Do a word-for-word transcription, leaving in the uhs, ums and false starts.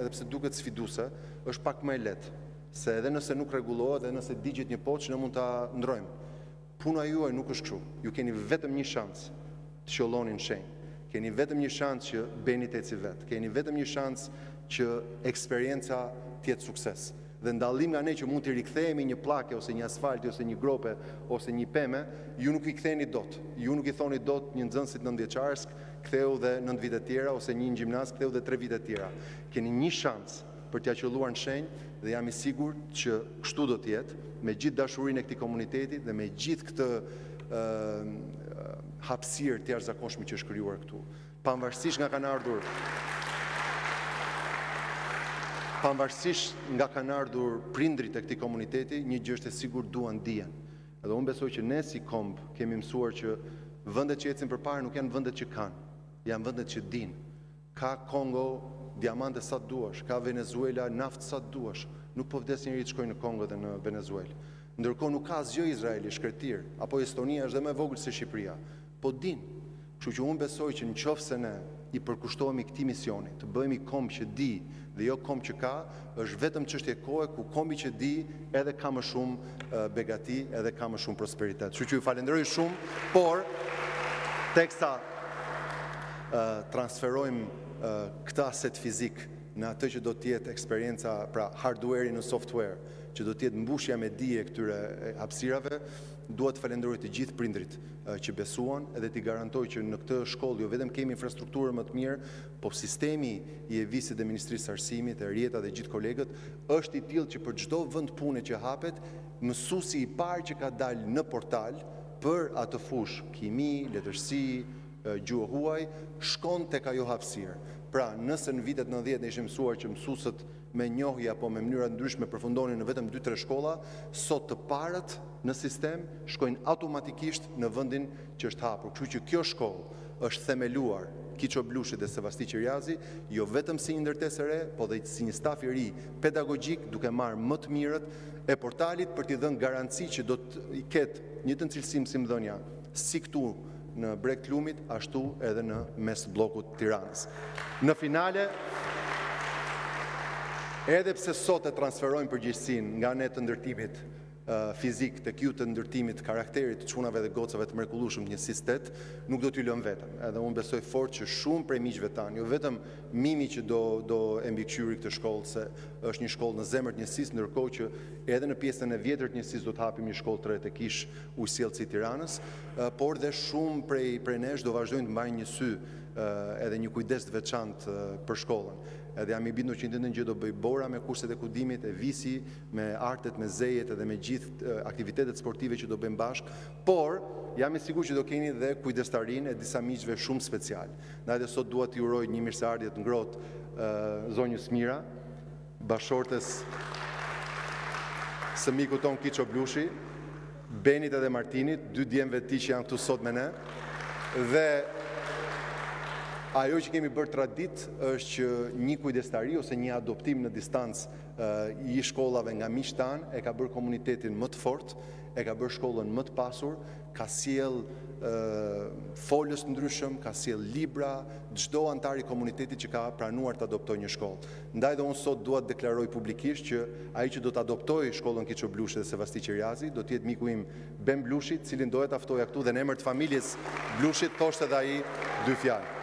edhe pse duket sfiduese, është pak më e lehtë. Se edhe nëse nuk rregullohet, edhe nëse digjet një poç, ne mund ta ndrojmë. Puna juaj nuk është kështu. Ju keni vetëm një shans të qëlloni në shenjë. Keni vetëm një shans që bëni të eci vet. Keni vetëm një shans që eksperienca të jetë sukses. Dhe ndallim nga ne që mund të rikthehemi një pllake ose një asfalti ose një grope ose një peme, ju nuk i ktheni dot. Ju nuk i thoni dot një nxënësit nëntëvjeçarës, ktheu dhe nëntë vite tjera ose një gjimnaz, ktheu dhe tre vite tjera. Keni një shans për t'ia qelluar në shenjë dhe jam i sigurt që kështu do të jetë, me gjithë dashurinë e këtij komuniteti dhe me gjithë këtë uh, hapësirë të jashtëzakonshme që është krijuar këtu. Pavarësisht nga kanë ardhur Pavarësisht nga kanë ardhur prindrit e këtij komuniteti, një gjë është e sigurt, duan dijen. Edhe unë besoj që ne si komb kemi mësuar që vendet që ecin përpara nuk janë vendet që kanë, janë vendet që dinë. Ka Kongo diamante sa të duash, ka Venezuela naftë sa të duash. Nuk po vdes njëri të shkojnë në Kongo dhe në Venezuelë. Ndërkohë nuk ka asgjë Izraeli shkretir, apo Estonia është dhe më e vogël se Shqipëria. Po dinë. Kështu që unë besoj që nëse ne i përkushtohemi këtij misioni, të bëhemi komb që di dhe jo komb që ka, është vetëm çështje kohe ku kombi që di edhe ka më shumë uh, begati, edhe ka më shumë prosperitet. Kështu që ju falenderoj shumë, por teksa uh, transferojmë uh, këtë aset fizik në atë që do të jetë eksperienca, pra hardware në software, që do të jetë mbushja me dije këtyre hapësirave, dua të falenderoj të gjithë prindrit që besuan edhe t'i garantoj që në këtë shkollë jo vetëm kemi infrastrukturë më të mirë, po sistemi i E V I S-it dhe Ministrisë së Arsimit, e Rjeta dhe gjithë kolegët është i tillë që për çdo vend pune që hapet, mësuesi i parë që ka dalë në portal për atë fushë kimi, letërsi, gjuhë huaj, shkon tek ajo hapësirë. Pra, nëse në vitet nëntëdhjetë ne ishim mësuar që mësuesët me njohje apo me mënyra të ndryshme përfundonin në vetëm dy tre shkolla, sot të parët në sistem shkojnë automatikisht në vendin që është hapur. Kështu që kjo shkollë është themeluar Kiço Blushi dhe Sevasti Qiriazi, jo vetëm si një ndërtesë e re, po dhe si një staf i ri pedagogjik, duke marrë më të mirët e portalit për t'i dhënë garanci që do të ketë një të cilësim si mëdhënia, si këtu në Breg të Lumit, ashtu edhe në mes bllokut Tiranës. Në finale, edhe pse sot e transferojmë përgjegjësinë nga ne të ndërtimit uh, fizik tek ju të ndërtimit karakterit të çunave dhe gocave të mrekullueshëm të njësisë tet, nuk do t'ju lëm vetëm. Edhe unë besoj fort që shumë prej miqve tanë, jo vetëm Mimi që do do e mbikëqyri këtë shkollë, se është një shkollë në zemër të njësisë, ndërkohë që edhe në pjesën e vjetër të njësisë do të hapim një shkollë të re tek ish Ujësjellci i Tiranës, uh, por dhe shumë prej prej nesh do vazhdojnë të mbajnë një sy uh, edhe një kujdes të veçantë uh, për shkollën. Edhe jam i bindur që një gjë do bëj Bora me kurset e kudimit, e Visi me artet, me zejet edhe me gjithë aktivitetet sportive që do bëjmë bashkë, por jam i sigurt që do keni dhe kujdestarinë e disa miqve shumë special. Ndaj dhe sot dua t'i uroj një mirëseardhje të ngrohtë uh, zonjës Mira, bashortes së miku ton Kiço Blushi, Benit edhe Martinit, dy djemve të tij që janë këtu sot me ne, dhe ajo që kemi bërë tradit është që një kujdestari ose një adoptim në distancë uh, i shkollave nga miqtë tanë e ka bërë komunitetin më të fortë, e ka bërë shkollën më të pasur, ka sjell uh, folës të ndryshëm, ka sjell libra, çdo antar i komunitetit që ka pranuar të adoptojë një shkollë. Ndaj dhe unë sot dua të deklaroj publikisht që ai që do të adoptojë shkollën Kiço Blushi dhe Sevasti Qiriazi do të jetë miku im Ben Blushi, cilin do e taftoja këtu dhe në emër të familjes Blushit thoshte edhe ai dy fjalë.